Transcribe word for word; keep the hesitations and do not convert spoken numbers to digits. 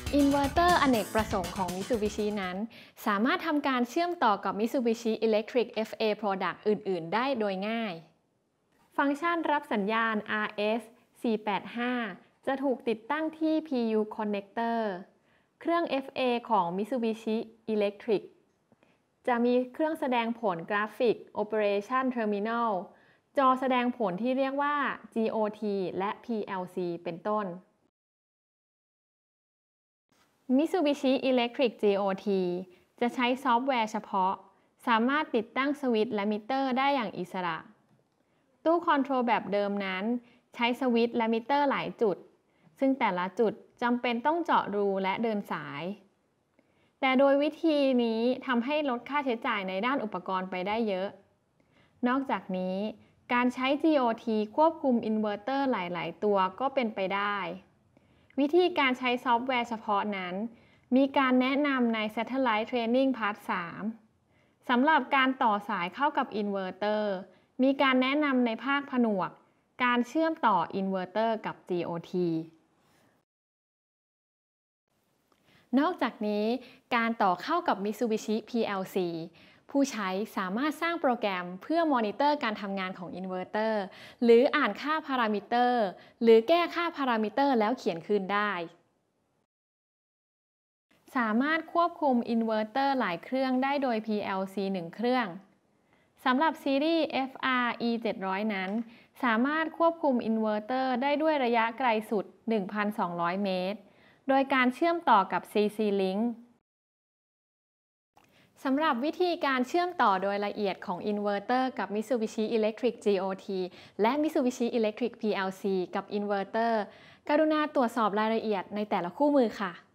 อินเวอร์เตอร์อเนกประสงค์ของ Mitsubishi นั้นสามารถทำการเชื่อมต่อกับ Mitsubishi Electric เอฟ เอ Product อื่น ๆ ได้โดยง่าย ฟังก์ชันรับสัญญาณ อาร์ เอส สี่แปดห้า จะถูกติดตั้งที่ พี ยู Connector เครื่อง เอฟ เอ ของ Mitsubishi Electric จะมีเครื่องแสดงผลกราฟิก Operation Terminal จอแสดงผลที่เรียกว่า จี โอ ที และ พี แอล ซี เป็นต้น Mitsubishi Electric จี โอ ที จะใช้ซอฟต์แวร์เฉพาะสามารถติดตั้งสวิตช์และมิเตอร์ได้อย่างอิสระ ตู้คอนโทรลแบบเดิมนั้นใช้สวิตช์และมิเตอร์หลายจุดซึ่งแต่ละจุดจำเป็นต้องเจาะรูและเดินสายแต่โดยวิธีนี้ทำให้ลดค่าใช้จ่ายในด้านอุปกรณ์ไปได้เยอะนอกจากนี้การใช้ จี โอ ที ควบคุมอินเวอร์เตอร์หลายๆตัวก็เป็นไปได้วิธีการใช้ซอฟต์แวร์เฉพาะนั้นมีการแนะนำใน Satellite Training Part สาม สำหรับการต่อสายเข้ากับอินเวอร์เตอร์มีการแนะนำในภาคผนวกการเชื่อมต่ออินเวอร์เตอร์กับ จี โอ ที นอกจากนี้การต่อเข้ากับ Mitsubishi พี แอล ซี ผู้ใช้สามารถสร้างโปรแกรมเพื่อมอนิเตอร์การทำงานของอินเวอร์เตอร์หรืออ่านค่าพารามิเตอร์หรือแก้ค่าพารามิเตอร์แล้วเขียนคืนได้สามารถควบคุมอินเวอร์เตอร์หลายเครื่องได้โดย พี แอล ซี หนึ่ง เครื่องสำหรับซีรีส์ เอฟ อาร์ อี เจ็ดร้อย นั้นสามารถควบคุมอินเวอร์เตอร์ได้ด้วยระยะไกลสุด หนึ่งพันสองร้อย เมตรโดยการเชื่อมต่อกับ ซี ซี Link สำหรับวิธีการเชื่อมต่อโดยละเอียดของอินเวอร์เตอร์กับ Mitsubishi Electric จี โอ ที และ Mitsubishi Electric พี แอล ซี กับอินเวอร์เตอร์กรุณาตรวจสอบรายละเอียดในแต่ละคู่มือค่ะ